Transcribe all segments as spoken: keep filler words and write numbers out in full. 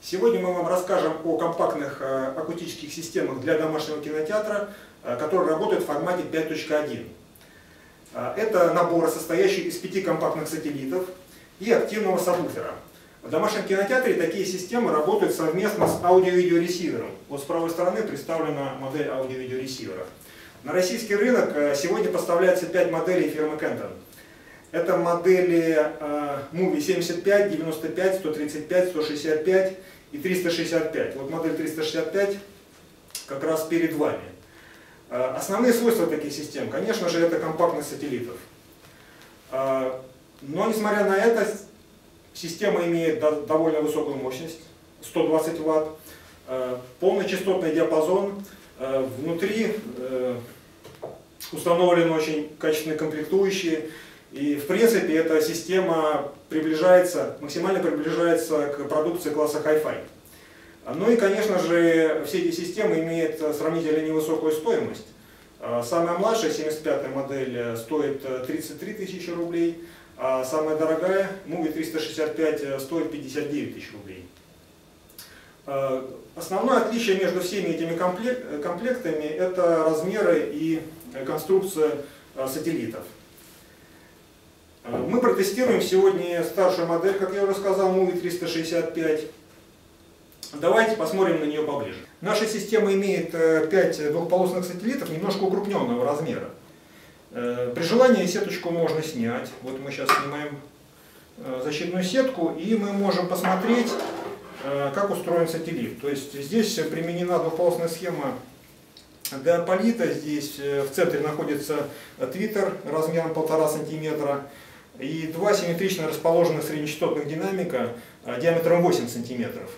Сегодня мы вам расскажем о компактных акустических системах для домашнего кинотеатра, которые работают в формате пять точка один. Это набор, состоящий из пяти компактных сателлитов и активного сабвуфера. В домашнем кинотеатре такие системы работают совместно с аудио-видеоресивером. Вот с правой стороны представлена модель аудио-видеоресивера. На российский рынок сегодня поставляется пять моделей фирмы Kenton. Это модели э, Movie семьдесят пять, девяносто пять, сто тридцать пять, сто шестьдесят пять и триста шестьдесят пять. Вот модель триста шестьдесят пять как раз перед вами. Э, основные свойства таких систем, конечно же, это компактность сателлитов. Э, но несмотря на это, система имеет до, довольно высокую мощность, сто двадцать ватт, э, полный частотный диапазон. Э, внутри э, установлены очень качественные комплектующие. И в принципе эта система приближается, максимально приближается к продукции класса Hi-Fi. Ну и конечно же все эти системы имеют сравнительно невысокую стоимость. Самая младшая, семьдесят пятая модель, стоит тридцать три тысячи рублей, а самая дорогая, Movie триста шестьдесят пять, стоит пятьдесят девять тысяч рублей. Основное отличие между всеми этими комплектами — это размеры и конструкция сателлитов. Мы протестируем сегодня старшую модель, как я уже сказал, Movie триста шестьдесят пять. Давайте посмотрим на нее поближе. Наша система имеет пять двухполосных сателлитов немножко укрупненного размера. При желании сеточку можно снять. Вот мы сейчас снимаем защитную сетку, и мы можем посмотреть, как устроен сателлит. То есть здесь применена двухполосная схема диаполита. Здесь в центре находится твиттер размером полтора сантиметра. И два симметрично расположенных среднечастотных динамика диаметром восемь сантиметров.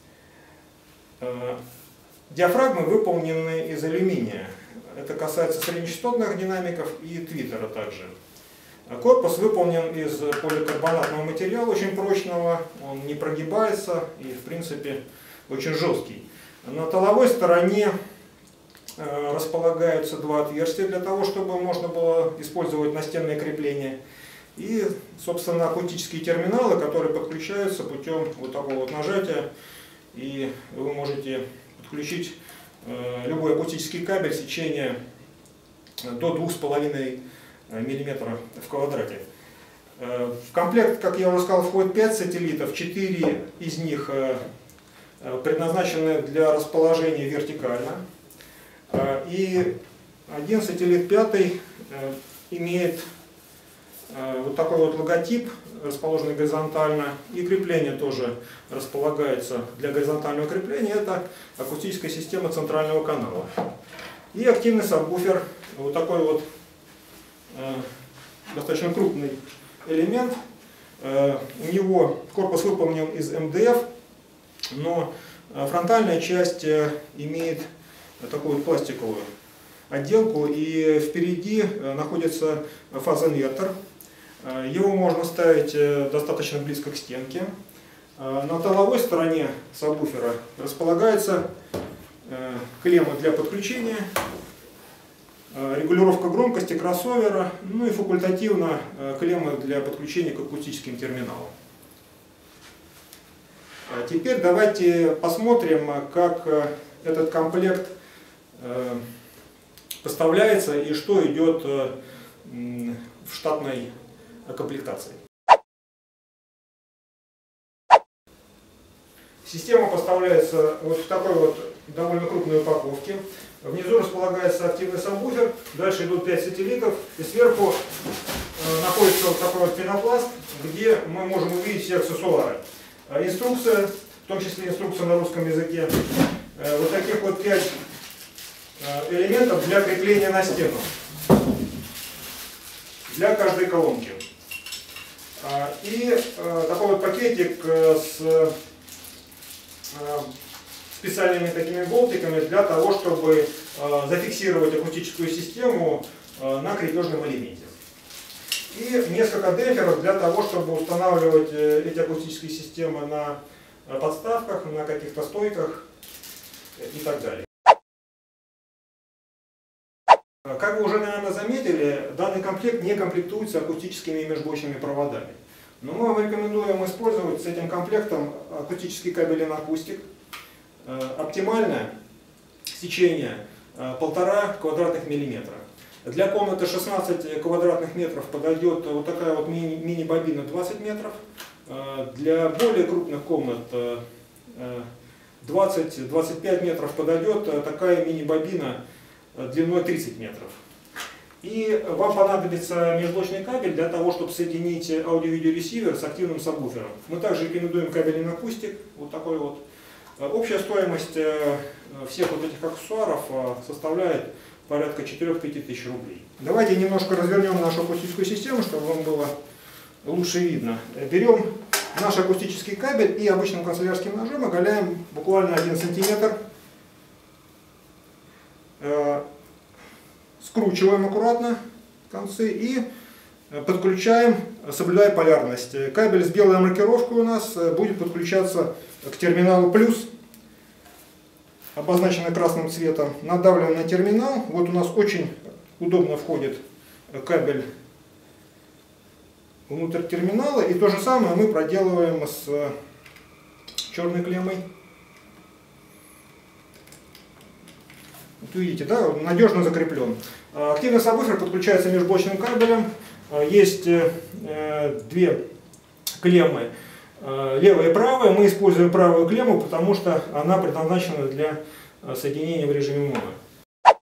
Диафрагмы выполнены из алюминия. Это касается среднечастотных динамиков и твиттера также. Корпус выполнен из поликарбонатного материала, очень прочного, он не прогибается и в принципе очень жесткий. На тыловой стороне располагаются два отверстия для того, чтобы можно было использовать настенные крепления. И, собственно, акустические терминалы, которые подключаются путем вот такого вот нажатия. И вы можете подключить э, любой акустический кабель сечения до двух с половиной миллиметра в квадрате. Э, в комплект, как я уже сказал, входит пять сателлитов. четыре из них э, предназначены для расположения вертикально. Э, и один сателлит, пятый, э, имеет вот такой вот логотип, расположенный горизонтально, и крепление тоже располагается для горизонтального крепления. Это акустическая система центрального канала. И активный сабвуфер, вот такой вот э, достаточно крупный элемент. Э, у него корпус выполнен из эм дэ эф, но фронтальная часть э, имеет такую вот пластиковую отделку, и впереди находится фазоинвертор. Его можно ставить достаточно близко к стенке. На тыловой стороне сабвуфера располагается клемма для подключения, регулировка громкости кроссовера, ну и факультативно клемма для подключения к акустическим терминалам. Теперь давайте посмотрим, как этот комплект поставляется и что идет в штатной комплектации. Система поставляется вот в такой вот довольно крупной упаковке. Внизу располагается активный сабвуфер, дальше идут пять сателлитов, и сверху находится вот такой вот пенопласт, где мы можем увидеть все аксессуары. Инструкция, в том числе инструкция на русском языке. Вот таких вот пять элементов для крепления на стену, для каждой колонки. И такой вот пакетик с специальными такими болтиками для того, чтобы зафиксировать акустическую систему на крепежном элементе. И несколько демпферов для того, чтобы устанавливать эти акустические системы на подставках, на каких-то стойках и так далее. Как вы уже, наверное, заметили, данный комплект не комплектуется акустическими межблочными проводами. Но мы вам рекомендуем использовать с этим комплектом акустический кабель инакустик. Оптимальное сечение полтора квадратных миллиметра. Для комнаты шестнадцать квадратных метров подойдет вот такая вот мини-бобина двадцать метров. Для более крупных комнат двадцать — двадцать пять метров подойдет такая мини-бобина длиной тридцать метров. И вам понадобится межблочный кабель для того, чтобы соединить аудио-видеоресивер с активным сабвуфером. Мы также рекомендуем кабель инакустик, вот такой вот. Общая стоимость всех вот этих аксессуаров составляет порядка четырёх-пяти тысяч рублей. Давайте немножко развернем нашу акустическую систему, чтобы вам было лучше видно. Берем наш акустический кабель и обычным канцелярским ножом оголяем буквально один сантиметр. Скручиваем аккуратно концы и подключаем, соблюдая полярность. Кабель с белой маркировкой у нас будет подключаться к терминалу плюс, обозначенный красным цветом. Надавливаем на терминал. Вот у нас очень удобно входит кабель внутрь терминала. И то же самое мы проделываем с черной клеммой. Вот видите, да, он надежно закреплен. Активный сабвуфер подключается межблочным кабелем. Есть две клеммы, левая и правая. Мы используем правую клемму, потому что она предназначена для соединения в режиме моно.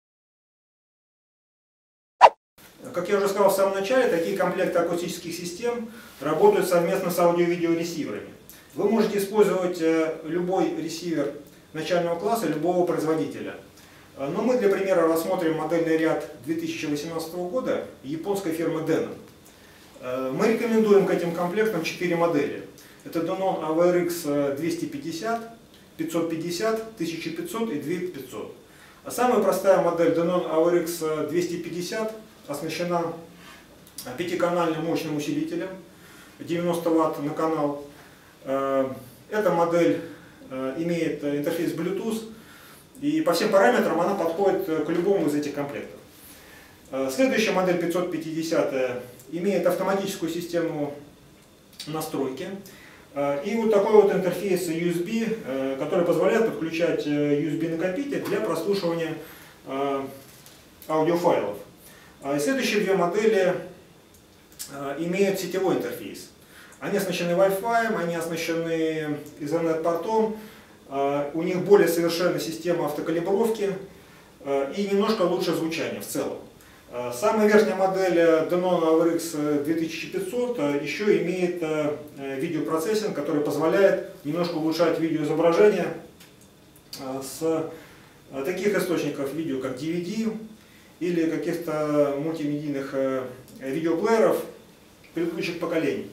Как я уже сказал в самом начале, такие комплекты акустических систем работают совместно с аудио-видеоресиверами. Вы можете использовать любой ресивер начального класса любого производителя. Но мы для примера рассмотрим модельный ряд две тысячи восемнадцатого года японской фирмы Denon. Мы рекомендуем к этим комплектам четыре модели. Это Denon эй ви ар икс двести пятьдесят, пятьсот пятьдесят, тысяча пятьсот и две тысячи пятьсот. А самая простая модель Denon эй ви ар икс двести пятьдесят оснащена пятиканальным мощным усилителем девяносто ватт на канал. Эта модель имеет интерфейс Bluetooth. И по всем параметрам она подходит к любому из этих комплектов. Следующая модель пятьсот пятьдесят имеет автоматическую систему настройки. И вот такой вот интерфейс ю эс би, который позволяет подключать ю эс би-накопитель для прослушивания аудиофайлов. И следующие две модели имеют сетевой интерфейс. Они оснащены Wi-Fi, они оснащены Ethernet-портом. У них более совершенная система автокалибровки и немножко лучше звучание в целом. Самая верхняя модель Denon эй ви ар икс две тысячи пятьсот еще имеет видеопроцессинг, который позволяет немножко улучшать видеоизображение с таких источников видео, как ди ви ди или каких-то мультимедийных видеоплееров предыдущих поколений.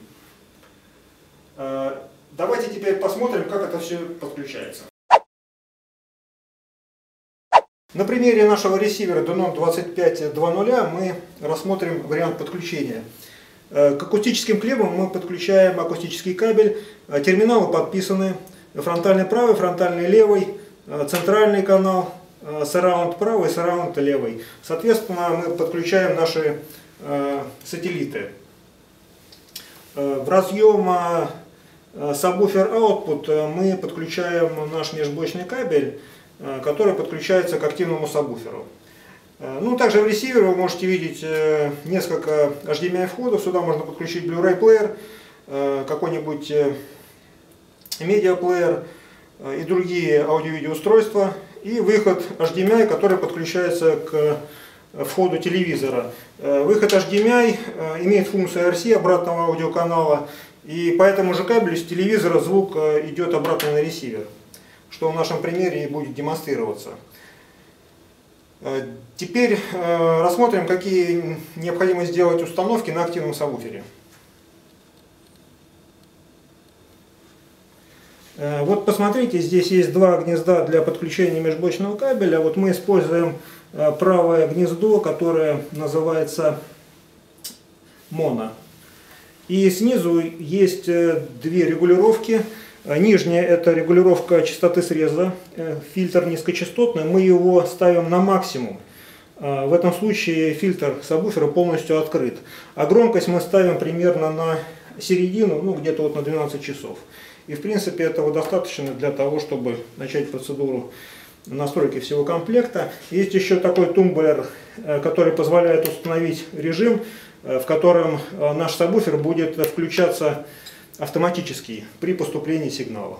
Давайте теперь посмотрим, как это все подключается. На примере нашего ресивера Denon двадцать пять два ноль мы рассмотрим вариант подключения. К акустическим клеммам мы подключаем акустический кабель. Терминалы подписаны. Фронтальный правый, фронтальный левый, центральный канал, surround правый, surround левый. Соответственно, мы подключаем наши сателлиты. В разъем Subwoofer Output мы подключаем наш межблочный кабель, который подключается к активному сабвуферу. Ну, также в ресивере вы можете видеть несколько эйч ди эм ай входов. Сюда можно подключить Blu-ray плеер, какой-нибудь медиаплеер и другие аудио-видео устройства. И выход эйч ди эм ай, который подключается к входу телевизора. Выход эйч ди эм ай имеет функцию ар си, обратного аудиоканала. И по этому же кабелю с телевизора звук идет обратно на ресивер, что в нашем примере и будет демонстрироваться. Теперь рассмотрим, какие необходимо сделать установки на активном сабвуфере. Вот посмотрите, здесь есть два гнезда для подключения межблочного кабеля. Вот мы используем правое гнездо, которое называется моно. И снизу есть две регулировки. Нижняя — это регулировка частоты среза, фильтр низкочастотный, мы его ставим на максимум. В этом случае фильтр сабвуфера полностью открыт. А громкость мы ставим примерно на середину, ну где-то вот на двенадцать часов. И в принципе этого достаточно для того, чтобы начать процедуру настройки всего комплекта. Есть еще такой тумблер, который позволяет установить режим, в котором наш сабвуфер будет включаться автоматически при поступлении сигнала.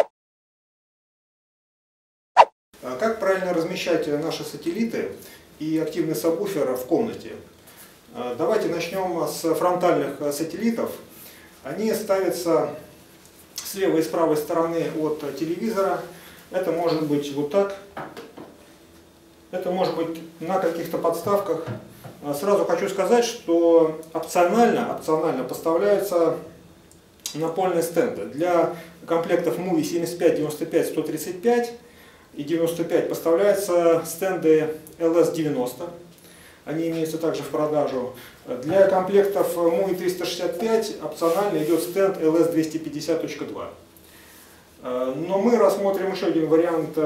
Как правильно размещать наши сателлиты и активный сабвуфер в комнате? Давайте начнем с фронтальных сателлитов. Они ставятся с левой и с правой стороны от телевизора. Это может быть вот так. Это может быть на каких-то подставках. Сразу хочу сказать, что опционально, опционально поставляются напольные стенды. Для комплектов Муви семьдесят пять, девяносто пять, сто тридцать пять и девяносто пять поставляются стенды эл эс девяносто. Они имеются также в продажу. Для комплектов Муви триста шестьдесят пять опционально идет стенд эл эс двести пятьдесят точка два. Но мы рассмотрим еще один вариант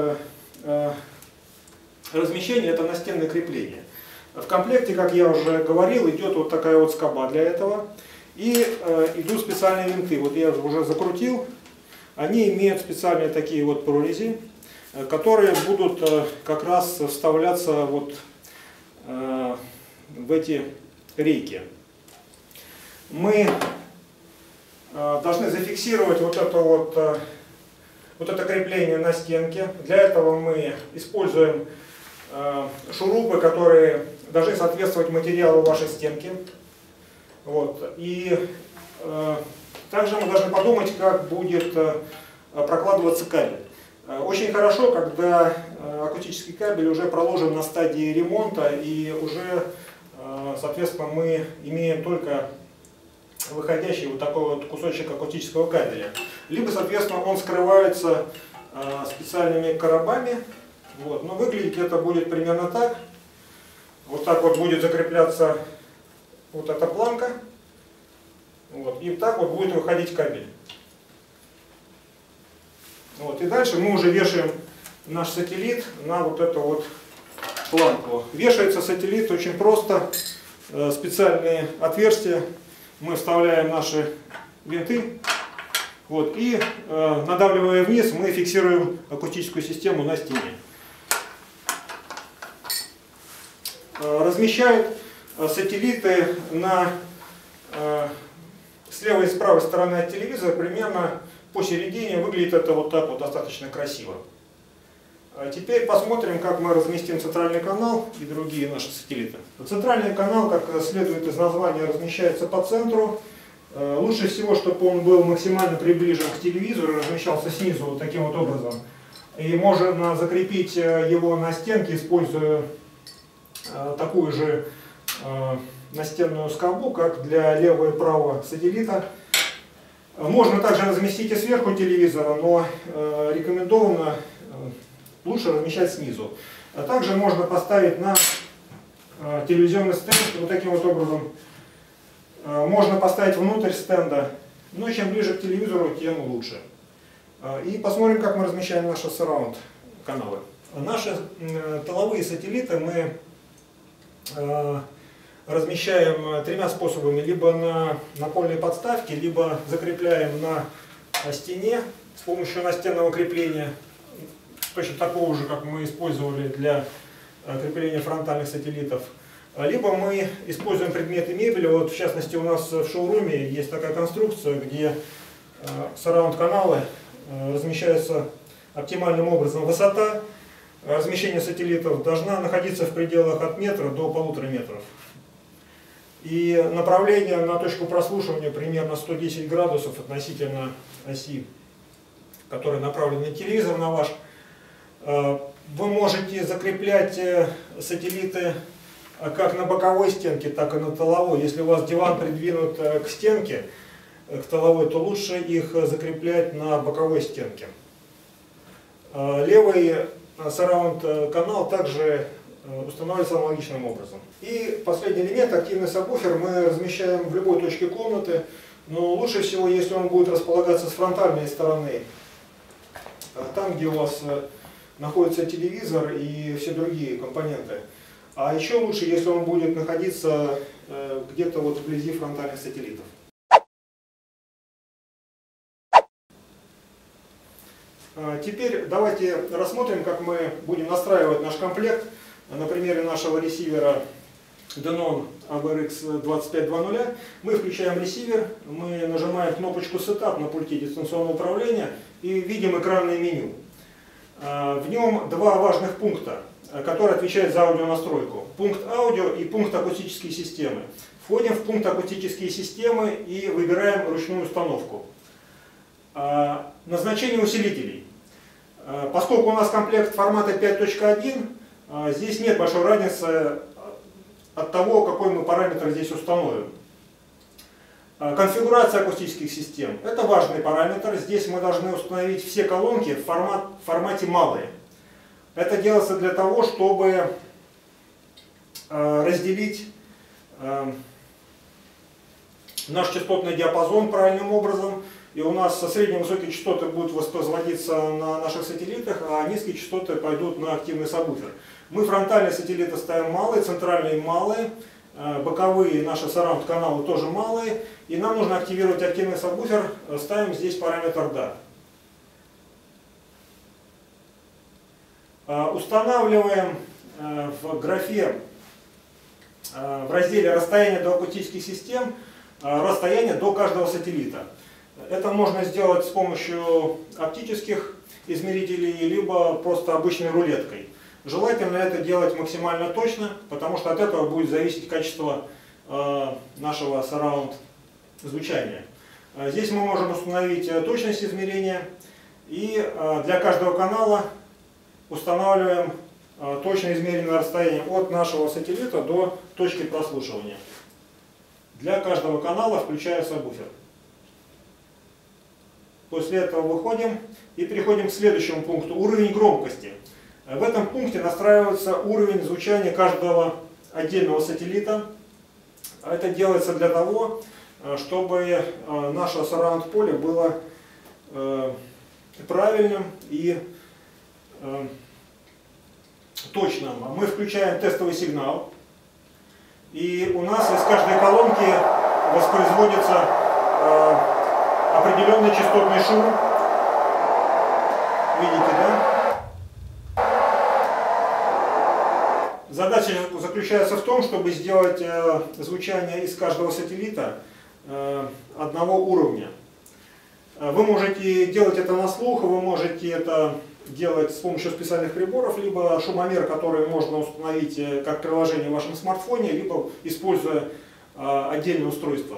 размещения, это настенное крепление. В комплекте, как я уже говорил, идет вот такая вот скоба для этого. И идут специальные винты. Вот я уже закрутил. Они имеют специальные такие вот прорези, которые будут как раз вставляться вот в эти рейки. Мы должны зафиксировать вот это вот, вот это крепление на стенке. Для этого мы используем шурупы, которые должны соответствовать материалу вашей стенки. Вот. И также мы должны подумать, как будет прокладываться кабель. Очень хорошо, когда акустический кабель уже проложен на стадии ремонта, и уже, соответственно, мы имеем только выходящий вот такой вот кусочек акустического кабеля. Либо, соответственно, он скрывается специальными коробами. Вот. Но выглядеть это будет примерно так. Вот так вот будет закрепляться вот эта планка. Вот. И так вот будет выходить кабель. Вот. И дальше мы уже вешаем наш сателлит на вот эту вот планку. Вешается сателлит очень просто. Специальные отверстия. Мы вставляем наши винты. Вот. И надавливая вниз, мы фиксируем акустическую систему на стене. Размещают сателлиты на, с левой и с правой стороны от телевизора примерно посередине. Выглядит это вот так вот достаточно красиво. Теперь посмотрим, как мы разместим центральный канал и другие наши сателлиты. Центральный канал, как следует из названия, размещается по центру. Лучше всего, чтобы он был максимально приближен к телевизору, размещался снизу вот таким вот образом. И можно закрепить его на стенке, используя такую же э, настенную скобу, как для левого и правого сателлита. Можно также разместить и сверху телевизора, но э, рекомендовано э, лучше размещать снизу. А также можно поставить на э, телевизионный стенд вот таким вот образом. Э, можно поставить внутрь стенда, но чем ближе к телевизору, тем лучше. Э, и посмотрим, как мы размещаем наши сараунд каналы. Наши э, тыловые сателлиты мы размещаем тремя способами: либо на напольной подставке, либо закрепляем на стене с помощью настенного крепления, точно такого же, как мы использовали для крепления фронтальных сателлитов. Либо мы используем предметы мебели. Вот в частности у нас в шоуруме есть такая конструкция, где сараунд-каналы размещаются оптимальным образом. Высота размещение сателлитов должна находиться в пределах от метра до полутора метров. И направление на точку прослушивания примерно сто десять градусов относительно оси, которая направлена на телевизор, на ваш. Вы можете закреплять сателлиты как на боковой стенке, так и на тыловой. Если у вас диван придвинут к стенке, к тыловой, то лучше их закреплять на боковой стенке. Левый сараунд канал также устанавливается аналогичным образом. И последний элемент, активный сабвуфер, мы размещаем в любой точке комнаты, но лучше всего, если он будет располагаться с фронтальной стороны, там, где у вас находится телевизор и все другие компоненты. А еще лучше, если он будет находиться где-то вот вблизи фронтальных сателлитов. Теперь давайте рассмотрим, как мы будем настраивать наш комплект на примере нашего ресивера Denon эй ви ар икс двадцать пять два ноль. Мы включаем ресивер, мы нажимаем кнопочку Setup на пульте дистанционного управления и видим экранное меню. В нем два важных пункта, которые отвечают за аудионастройку. Пункт аудио и пункт акустические системы. Входим в пункт акустические системы и выбираем ручную установку. Назначение усилителей. Поскольку у нас комплект формата пять точка один, здесь нет большой разницы от того, какой мы параметр здесь установим. Конфигурация акустических систем. Это важный параметр. Здесь мы должны установить все колонки в, формат, в формате малые. Это делается для того, чтобы разделить наш частотный диапазон правильным образом. И у нас средние и высокие частоты будут воспроизводиться на наших сателлитах, а низкие частоты пойдут на активный сабвуфер. Мы фронтальные сателлиты ставим малые, центральные малые, боковые наши сараунд каналы тоже малые. И нам нужно активировать активный сабвуфер, ставим здесь параметр дар. Устанавливаем в графе, в разделе расстояние до акустических систем, расстояние до каждого сателлита. Это можно сделать с помощью оптических измерителей, либо просто обычной рулеткой. Желательно это делать максимально точно, потому что от этого будет зависеть качество э, нашего сараунд звучания. Здесь мы можем установить точность измерения, и э, для каждого канала устанавливаем э, точно измеренное расстояние от нашего сателлита до точки прослушивания. Для каждого канала включая сабвуфер. После этого выходим и переходим к следующему пункту. Уровень громкости. В этом пункте настраивается уровень звучания каждого отдельного сателлита. Это делается для того, чтобы наше сараунд поле было правильным и точным. Мы включаем тестовый сигнал. И у нас из каждой колонки воспроизводится определенный частотный шум. Видите, да? Задача заключается в том, чтобы сделать э, звучание из каждого сателлита э, одного уровня. Вы можете делать это на слух, вы можете это делать с помощью специальных приборов, либо шумомер, который можно установить э, как приложение в вашем смартфоне, либо используя э, отдельное устройство.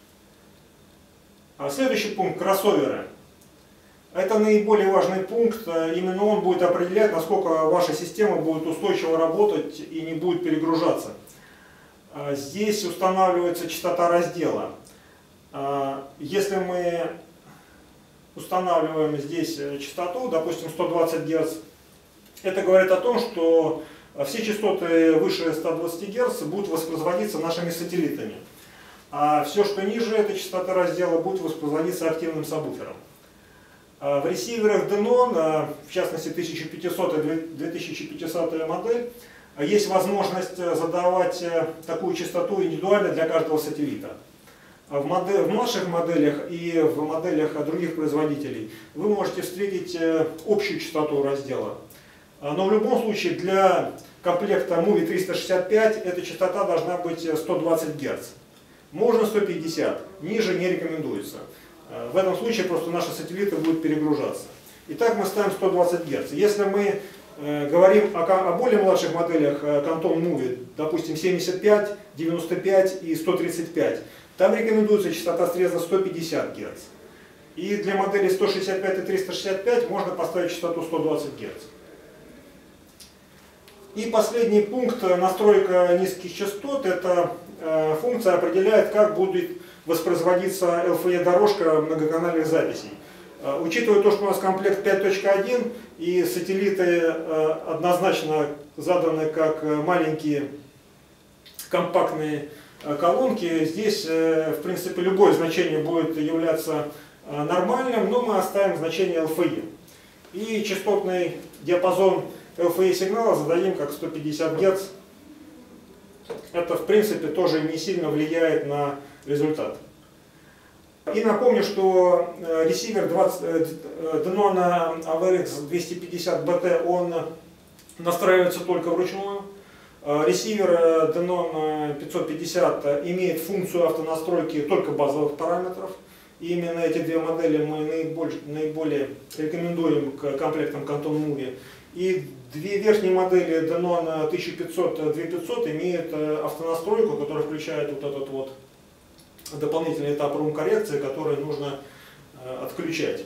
Следующий пункт — кроссоверы. Это наиболее важный пункт, именно он будет определять, насколько ваша система будет устойчиво работать и не будет перегружаться. Здесь устанавливается частота раздела. Если мы устанавливаем здесь частоту, допустим, сто двадцать герц, это говорит о том, что все частоты выше ста двадцати герц будут воспроизводиться нашими сателлитами. А все, что ниже этой частоты раздела, будет воспроизводиться активным сабвуфером. В ресиверах Denon, в частности тысяча пятисотая — две тысячи пятисотая модель, есть возможность задавать такую частоту индивидуально для каждого сателлита. В, модель, в наших моделях и в моделях других производителей вы можете встретить общую частоту раздела. Но в любом случае для комплекта Movi триста шестьдесят пять эта частота должна быть сто двадцать герц. Можно сто пятьдесят, ниже не рекомендуется. В этом случае просто наши сателлиты будут перегружаться. Итак, мы ставим сто двадцать герц. Если мы э, говорим о, о более младших моделях э, Canton Movi, допустим семьдесят пять, девяносто пять и сто тридцать пять, там рекомендуется частота среза сто пятьдесят герц. И для моделей сто шестьдесят пять и триста шестьдесят пять можно поставить частоту сто двадцать герц. И последний пункт — настройка низких частот. Эта э, функция определяет, как будет воспроизводиться эл эф и-дорожка многоканальных записей. Э, учитывая то, что у нас комплект пять точка один и сателлиты э, однозначно заданы как маленькие компактные э, колонки, здесь э, в принципе любое значение будет являться э, нормальным, но мы оставим значение эл эф и. И частотный диапазон эл эф и сигнала зададим как сто пятьдесят герц. Это в принципе тоже не сильно влияет на результат. И напомню, что ресивер Denon эй ви ар икс двести пятьдесят би ти он настраивается только вручную. Ресивер Denon пятьсот пятьдесят имеет функцию автонастройки только базовых параметров. И именно эти две модели мы наиболее, наиболее рекомендуем к комплектам Canton Movie. И две верхние модели Denon тысяча пятьсот — две тысячи пятьсот имеют автонастройку, которая включает вот этот вот дополнительный этап рум-коррекции, который нужно отключать.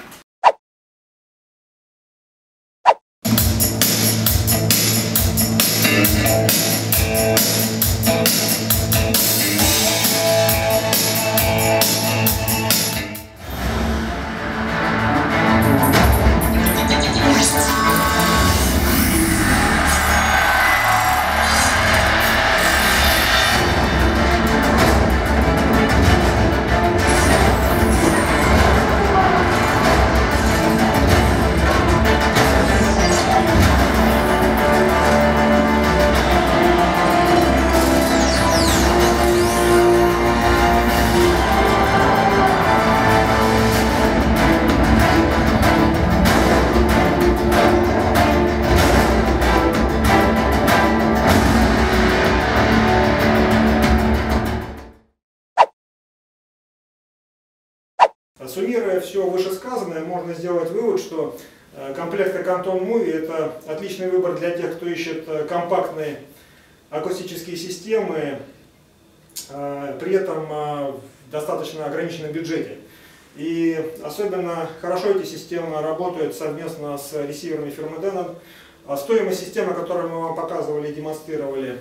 Суммируя все вышесказанное, можно сделать вывод, что комплекты Canton Movie — это отличный выбор для тех, кто ищет компактные акустические системы, при этом в достаточно ограниченном бюджете. И особенно хорошо эти системы работают совместно с ресиверами фирмы Denon. Стоимость системы, которую мы вам показывали и демонстрировали,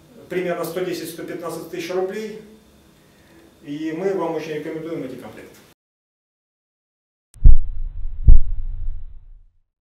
примерно сто десять — сто пятнадцать тысяч рублей. И мы вам очень рекомендуем эти комплекты.